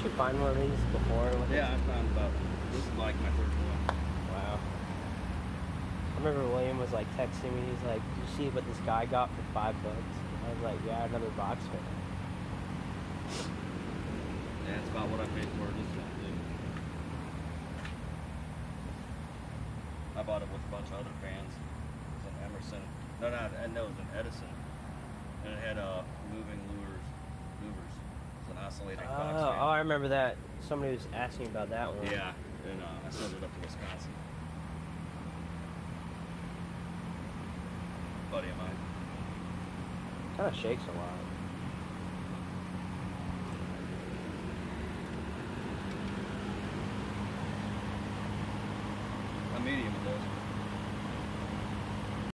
you find one of these before? Yeah, I found about, this is like my third one. Wow. I remember William was like texting me. He's like, "Did you see what this guy got for $5?" I was like, "Yeah, another box fan." Yeah, it's about what I paid for this one too. I bought it with a bunch of other fans. It was an Emerson. No, it was an Edison. And it had moving louvers. It's an oscillating Fox fan. Oh, I remember that. Somebody was asking about that one. Yeah, and I sold it up to Wisconsin. Buddy of mine. Kind of shakes a lot. A medium